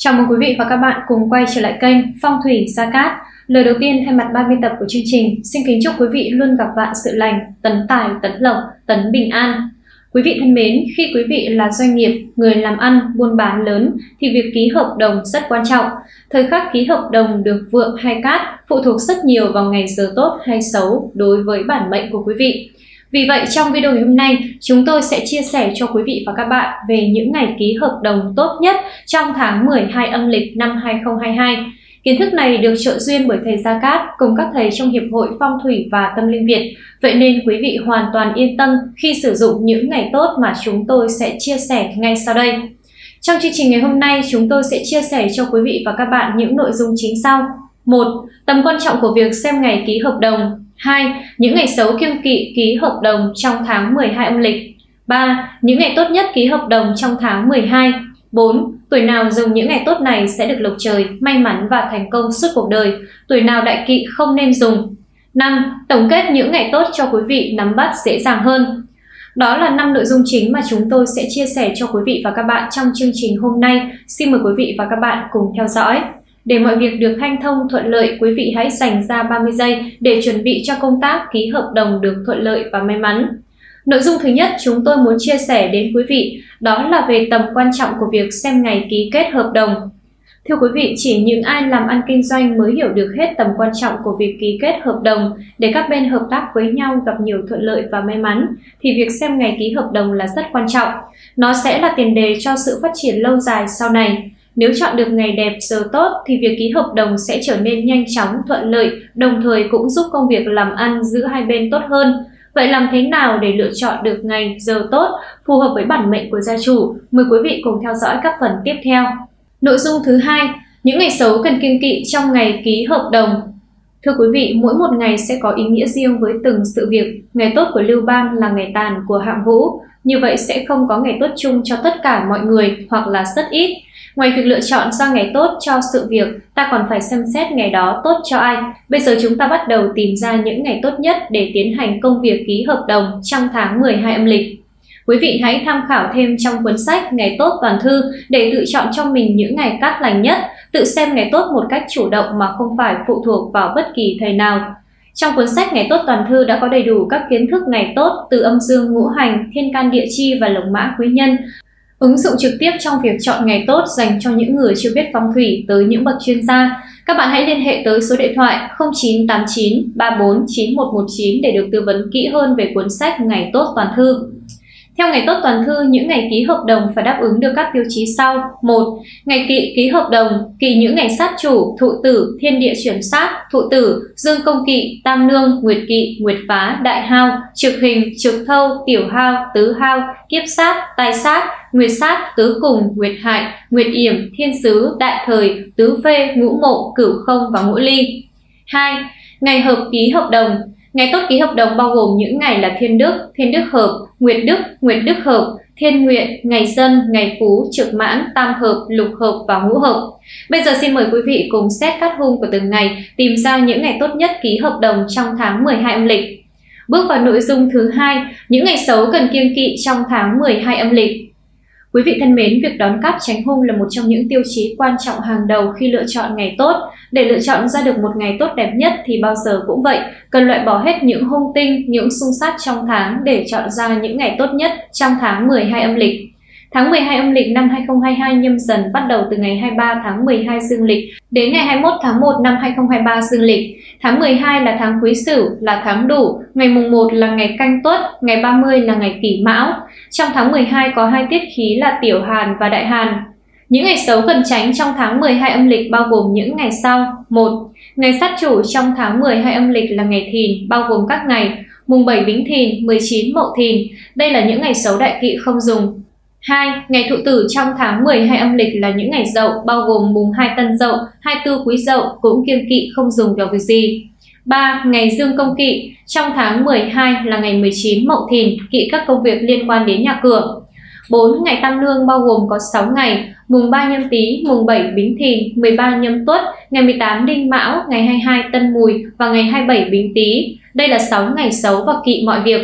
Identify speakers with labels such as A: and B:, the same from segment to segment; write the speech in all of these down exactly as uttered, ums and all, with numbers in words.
A: Chào mừng quý vị và các bạn cùng quay trở lại kênh Phong thủy Gia Cát. Lời đầu tiên thay mặt ban biên tập của chương trình, xin kính chúc quý vị luôn gặp vạn sự lành, tấn tài, tấn lộc, tấn bình an. Quý vị thân mến, khi quý vị là doanh nghiệp, người làm ăn, buôn bán lớn thì việc ký hợp đồng rất quan trọng. Thời khắc ký hợp đồng được vượng hay cát phụ thuộc rất nhiều vào ngày giờ tốt hay xấu đối với bản mệnh của quý vị. Vì vậy, trong video ngày hôm nay, chúng tôi sẽ chia sẻ cho quý vị và các bạn về những ngày ký hợp đồng tốt nhất trong tháng mười hai âm lịch năm hai không hai hai. Kiến thức này được trợ duyên bởi thầy Gia Cát cùng các thầy trong Hiệp hội Phong thủy và Tâm linh Việt. Vậy nên quý vị hoàn toàn yên tâm khi sử dụng những ngày tốt mà chúng tôi sẽ chia sẻ ngay sau đây. Trong chương trình ngày hôm nay, chúng tôi sẽ chia sẻ cho quý vị và các bạn những nội dung chính sau. một. Tầm quan trọng của việc xem ngày ký hợp đồng. hai. Những ngày xấu kiêng kỵ ký hợp đồng trong tháng mười hai âm lịch. ba. Những ngày tốt nhất ký hợp đồng trong tháng mười hai. bốn. Tuổi nào dùng những ngày tốt này sẽ được lộc trời, may mắn và thành công suốt cuộc đời. Tuổi nào đại kỵ không nên dùng. năm. Tổng kết những ngày tốt cho quý vị nắm bắt dễ dàng hơn. Đó là năm nội dung chính mà chúng tôi sẽ chia sẻ cho quý vị và các bạn trong chương trình hôm nay. Xin mời quý vị và các bạn cùng theo dõi. Để mọi việc được hanh thông thuận lợi, quý vị hãy dành ra ba mươi giây để chuẩn bị cho công tác ký hợp đồng được thuận lợi và may mắn. Nội dung thứ nhất chúng tôi muốn chia sẻ đến quý vị đó là về tầm quan trọng của việc xem ngày ký kết hợp đồng. Thưa quý vị, chỉ những ai làm ăn kinh doanh mới hiểu được hết tầm quan trọng của việc ký kết hợp đồng để các bên hợp tác với nhau gặp nhiều thuận lợi và may mắn, thì việc xem ngày ký hợp đồng là rất quan trọng. Nó sẽ là tiền đề cho sự phát triển lâu dài sau này. Nếu chọn được ngày đẹp giờ tốt thì việc ký hợp đồng sẽ trở nên nhanh chóng, thuận lợi, đồng thời cũng giúp công việc làm ăn giữa hai bên tốt hơn. Vậy làm thế nào để lựa chọn được ngày giờ tốt phù hợp với bản mệnh của gia chủ? Mời quý vị cùng theo dõi các phần tiếp theo. Nội dung thứ hai, những ngày xấu cần kiêng kỵ trong ngày ký hợp đồng. Thưa quý vị, mỗi một ngày sẽ có ý nghĩa riêng với từng sự việc. Ngày tốt của Lưu Bang là ngày tàn của Hạng Vũ. Như vậy sẽ không có ngày tốt chung cho tất cả mọi người hoặc là rất ít. Ngoài việc lựa chọn ra ngày tốt cho sự việc, ta còn phải xem xét ngày đó tốt cho ai. Bây giờ chúng ta bắt đầu tìm ra những ngày tốt nhất để tiến hành công việc ký hợp đồng trong tháng mười hai âm lịch. Quý vị hãy tham khảo thêm trong cuốn sách Ngày Tốt Toàn Thư để tự chọn cho mình những ngày cát lành nhất, tự xem ngày tốt một cách chủ động mà không phải phụ thuộc vào bất kỳ thầy nào. Trong cuốn sách Ngày Tốt Toàn Thư đã có đầy đủ các kiến thức ngày tốt từ âm dương ngũ hành, thiên can địa chi và lộc mã quý nhân, ứng dụng trực tiếp trong việc chọn ngày tốt dành cho những người chưa biết phong thủy tới những bậc chuyên gia. Các bạn hãy liên hệ tới số điện thoại không chín tám chín ba bốn chín một một chín để được tư vấn kỹ hơn về cuốn sách Ngày Tốt Toàn Thư. Theo Ngày Tốt Toàn Thư, những ngày ký hợp đồng phải đáp ứng được các tiêu chí sau. một. Ngày kỵ ký hợp đồng, kỵ những ngày sát chủ, thụ tử, thiên địa chuyển sát, thụ tử, dương công kỵ, tam nương, nguyệt kỵ, nguyệt phá, đại hao, trực hình, trực thâu, tiểu hao, tứ hao, kiếp sát, tai sát, nguyệt sát, tứ cùng, nguyệt hại, nguyệt yểm, thiên sứ, đại thời, tứ phê, ngũ mộ, cửu không và ngũ ly. hai. Ngày hợp ký hợp đồng. Ngày tốt ký hợp đồng bao gồm những ngày là thiên đức, thiên đức hợp, nguyệt đức, nguyệt đức hợp, thiên nguyện, ngày dân, ngày phú, trực mãn, tam hợp, lục hợp và ngũ hợp. Bây giờ xin mời quý vị cùng xét cát hung của từng ngày, tìm ra những ngày tốt nhất ký hợp đồng trong tháng mười hai âm lịch. Bước vào nội dung thứ hai, những ngày xấu cần kiêng kỵ trong tháng mười hai âm lịch. Quý vị thân mến, việc đón cát tránh hung là một trong những tiêu chí quan trọng hàng đầu khi lựa chọn ngày tốt. Để lựa chọn ra được một ngày tốt đẹp nhất thì bao giờ cũng vậy, cần loại bỏ hết những hung tinh, những xung sát trong tháng để chọn ra những ngày tốt nhất trong tháng mười hai âm lịch. Tháng mười hai âm lịch năm hai không hai hai nhâm dần bắt đầu từ ngày hai mươi ba tháng mười hai dương lịch đến ngày hai mươi mốt tháng một năm hai không hai ba dương lịch. Tháng mười hai là tháng Quý Sửu, là tháng đủ, ngày mùng một là ngày Canh Tuất, ngày ba mươi là ngày Kỷ Mão. Trong tháng mười hai có hai tiết khí là Tiểu Hàn và Đại Hàn. Những ngày xấu cần tránh trong tháng mười hai âm lịch bao gồm những ngày sau. một. Ngày sát chủ trong tháng mười hai âm lịch là ngày Thìn, bao gồm các ngày mùng bảy Bính Thìn, mười chín Mậu Thìn. Đây là những ngày xấu đại kỵ không dùng. hai. Ngày thụ tử trong tháng mười hai âm lịch là những ngày Dậu, bao gồm mùng hai Tân Dậu, hai mươi tư Quý Dậu, cũng kiêng kỵ không dùng vào việc gì. ba. Ngày dương công kỵ trong tháng mười hai là ngày mười chín Mậu Thìn, kỵ các công việc liên quan đến nhà cửa. bốn. Ngày tam nương bao gồm có sáu ngày, mùng ba Nhâm Tý, mùng bảy Bính Thìn, mười ba Nhâm Tuất, ngày mười tám Đinh Mão, ngày hai mươi hai Tân Mùi và ngày hai mươi bảy Bính Tý. Đây là sáu ngày xấu và kỵ mọi việc.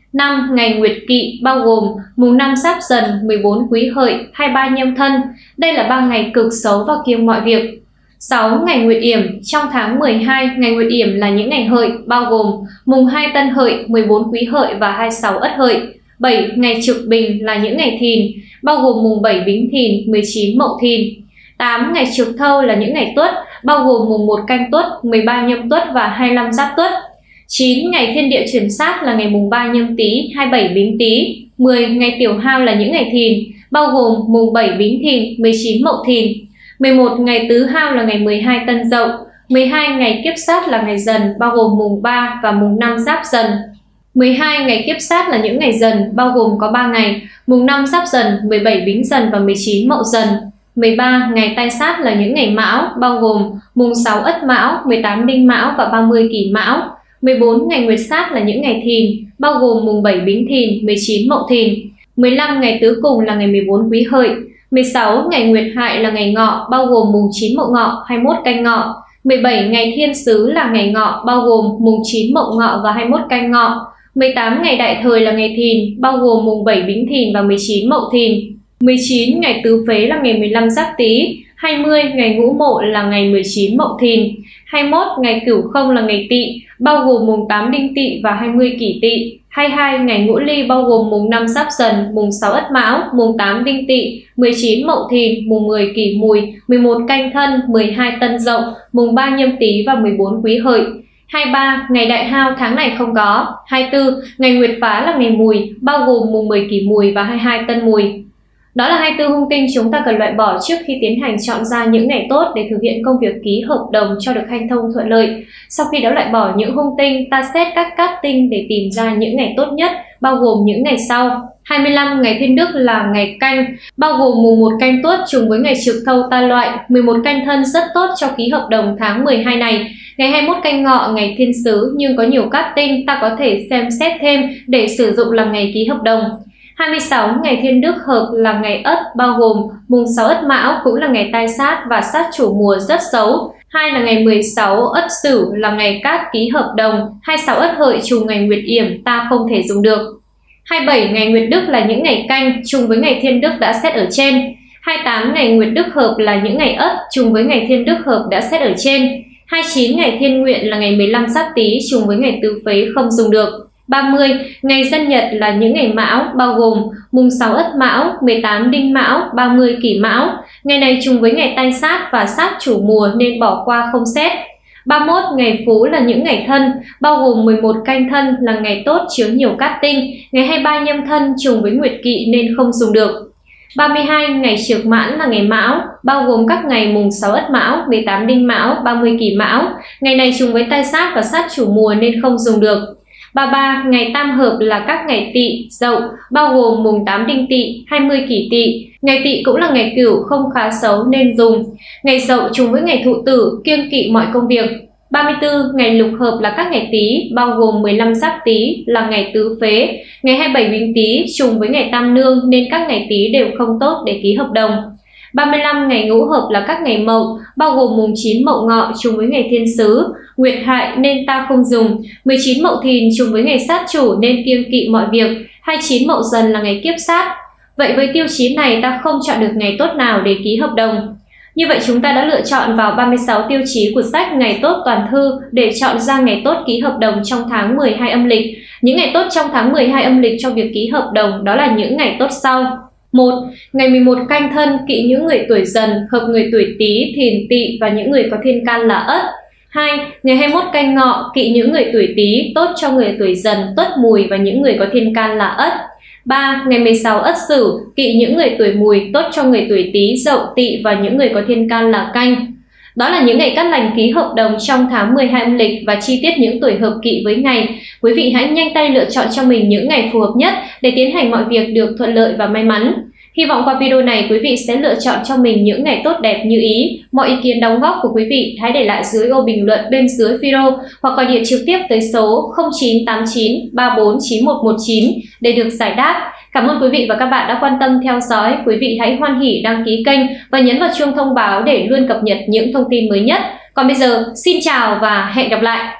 A: năm. Ngày Nguyệt Kỵ bao gồm mùng năm Giáp Dần, mười bốn Quý Hợi, hai mươi ba Nhâm Thân. Đây là ba ngày cực xấu và kiêng mọi việc. sáu. Ngày Nguyệt Yểm. Trong tháng mười hai, ngày Nguyệt Yểm là những ngày hợi bao gồm mùng hai Tân Hợi, mười bốn Quý Hợi và hai mươi sáu Ất Hợi. bảy. Ngày Trực Bình là những ngày Thìn bao gồm mùng bảy Bính Thìn, mười chín Mậu Thìn. tám. Ngày Trực Thâu là những ngày Tuất bao gồm mùng một Canh Tuất, mười ba Nhâm Tuất và hai mươi lăm Giáp Tuất. chín. Ngày Thiên Địa Chuyển Sát là ngày mùng ba Nhâm Tý, hai mươi bảy Bính Tý. mười. Ngày Tiểu Hao là những ngày Thìn bao gồm mùng bảy Bính Thìn, mười chín Mậu Thìn. mười một. Ngày Tứ Hao là ngày mười hai Tân Dậu. mười hai. Ngày Kiếp Sát là ngày Dần bao gồm mùng ba và mùng năm Giáp Dần. mười hai. Ngày Kiếp Sát là những ngày Dần bao gồm có ba ngày, mùng năm Giáp Dần, mười bảy Bính Dần và mười chín Mậu Dần. mười ba. Ngày Tai Sát là những ngày Mão bao gồm mùng sáu Ất Mão, mười tám Đinh Mão và ba mươi Kỷ Mão. mười bốn. Ngày Nguyệt Sát là những ngày Thìn bao gồm mùng bảy Bính Thìn, mười chín Mậu Thìn. mười lăm. Ngày Tứ Cùng là ngày mười bốn Quý Hợi. mười sáu. Ngày Nguyệt Hại là ngày Ngọ bao gồm mùng chín Mậu Ngọ, hai mươi mốt Canh Ngọ. mười bảy. Ngày Thiên Sứ là ngày Ngọ bao gồm mùng chín Mậu Ngọ và hai mươi mốt Canh Ngọ. mười tám. Ngày Đại Thời là ngày Thìn bao gồm mùng bảy Bính Thìn và mười chín Mậu Thìn. mười chín. Ngày Tứ Phế là ngày mười lăm Giáp Tý. hai mươi. Ngày Ngũ Mộ là ngày mười chín Mậu Thìn. hai mươi mốt. Ngày Cửu Không là ngày Tỵ bao gồm mùng tám Đinh Tỵ và hai mươi Kỷ Tỵ. hai mươi hai. Ngày Ngũ Ly bao gồm mùng năm Giáp Dần, mùng sáu Ất Mão, mùng tám Đinh Tỵ, mười chín Mậu Thìn, mùng mười Kỷ Mùi, mười một Canh Thân, mười hai Tân Dậu, mùng ba Nhâm Tý và mười bốn Quý Hợi. hai mươi ba. Ngày Đại Hao tháng này không có. hai mươi tư. Ngày Nguyệt Phá là ngày Mùi bao gồm mùng mười Kỷ Mùi và hai mươi hai Tân Mùi. Đó là hai mươi tư hung tinh chúng ta cần loại bỏ trước khi tiến hành chọn ra những ngày tốt để thực hiện công việc ký hợp đồng cho được hanh thông thuận lợi. Sau khi đã loại bỏ những hung tinh, ta xét các cát tinh để tìm ra những ngày tốt nhất, bao gồm những ngày sau. hai mươi lăm. Ngày Thiên Đức là ngày Canh, bao gồm mùng một Canh Tuất trùng với ngày Trực Thâu ta loại. mười một Canh Thân rất tốt cho ký hợp đồng tháng mười hai này. Ngày hai mươi mốt Canh Ngọ, ngày Thiên Sứ nhưng có nhiều cát tinh, ta có thể xem xét thêm để sử dụng làm ngày ký hợp đồng. hai mươi sáu. Ngày Thiên Đức hợp là ngày Ất bao gồm mùng sáu Ất Mão cũng là ngày Tai Sát và sát chủ mùa rất xấu. hai là ngày mười sáu Ất Sửu là ngày cát ký hợp đồng. hai mươi sáu Ất Hợi trùng ngày Nguyệt Yểm ta không thể dùng được. hai mươi bảy. Ngày Nguyệt Đức là những ngày Canh trùng với ngày Thiên Đức đã xét ở trên. hai mươi tám. Ngày Nguyệt Đức hợp là những ngày Ất trùng với ngày Thiên Đức hợp đã xét ở trên. hai mươi chín. Ngày Thiên Nguyện là ngày mười lăm Giáp Tý trùng với ngày Tứ Phế không dùng được. ba mươi. Ngày Dân Nhật là những ngày Mão bao gồm mùng sáu Ất Mão, mười tám Đinh Mão, ba mươi Kỷ Mão. Ngày này trùng với ngày Tai Sát và sát chủ mùa nên bỏ qua không xét. ba mươi mốt. Ngày Phú là những ngày Thân bao gồm mười một Canh Thân là ngày tốt chứa nhiều cát tinh. Ngày hai mươi ba Nhâm Thân trùng với Nguyệt Kỵ nên không dùng được. ba mươi hai. Ngày Trực Mãn là ngày Mão bao gồm các ngày mùng sáu Ất Mão, mười tám Đinh Mão, ba mươi Kỷ Mão. Ngày này trùng với Tai Sát và sát chủ mùa nên không dùng được. ba mươi ba. Ngày Tam Hợp là các ngày Tỵ, Dậu bao gồm mùng tám Đinh Tỵ, hai mươi Kỷ Tỵ. Ngày Tỵ cũng là ngày Cửu không khá xấu nên dùng. Ngày Dậu trùng với ngày Thụ Tử, kiêng kỵ mọi công việc. ba mươi tư. Ngày Lục Hợp là các ngày Tý bao gồm mười lăm Giáp Tý là ngày Tứ Phế. Ngày hai mươi bảy Bính Tý trùng với ngày Tam Nương nên các ngày Tý đều không tốt để ký hợp đồng. ba mươi lăm. Ngày Ngũ Hợp là các ngày Mậu bao gồm mùng chín Mậu Ngọ trùng với ngày Thiên Sứ, Nguyệt Hại nên ta không dùng. mười chín Mậu Thìn trùng với ngày sát chủ nên kiêng kỵ mọi việc. hai mươi chín Mậu Dần là ngày Kiếp Sát. Vậy với tiêu chí này ta không chọn được ngày tốt nào để ký hợp đồng. Như vậy chúng ta đã lựa chọn vào ba mươi sáu tiêu chí của sách Ngày Tốt Toàn Thư để chọn ra ngày tốt ký hợp đồng trong tháng mười hai âm lịch. Những ngày tốt trong tháng mười hai âm lịch cho việc ký hợp đồng đó là những ngày tốt sau. một. Ngày mười một Canh Thân kỵ những người tuổi Dần, hợp người tuổi Tý, Thìn, Tỵ và những người có thiên can là Ất. hai. Ngày hai mươi mốt Canh Ngọ kỵ những người tuổi Tý, tốt cho người tuổi Dần, Tuất, Mùi và những người có thiên can là Ất. ba. Ngày mười sáu Ất Sửu kỵ những người tuổi Mùi, tốt cho người tuổi Tý, Dậu, Tỵ và những người có thiên can là Canh. Đó là những ngày cát lành ký hợp đồng trong tháng mười hai âm lịch và chi tiết những tuổi hợp kỵ với ngày. Quý vị hãy nhanh tay lựa chọn cho mình những ngày phù hợp nhất để tiến hành mọi việc được thuận lợi và may mắn. Hy vọng qua video này quý vị sẽ lựa chọn cho mình những ngày tốt đẹp như ý. Mọi ý kiến đóng góp của quý vị hãy để lại dưới ô bình luận bên dưới video hoặc gọi điện trực tiếp tới số không chín tám chín ba bốn chín một một chín để được giải đáp. Cảm ơn quý vị và các bạn đã quan tâm theo dõi. Quý vị hãy hoan hỉ đăng ký kênh và nhấn vào chuông thông báo để luôn cập nhật những thông tin mới nhất. Còn bây giờ, xin chào và hẹn gặp lại!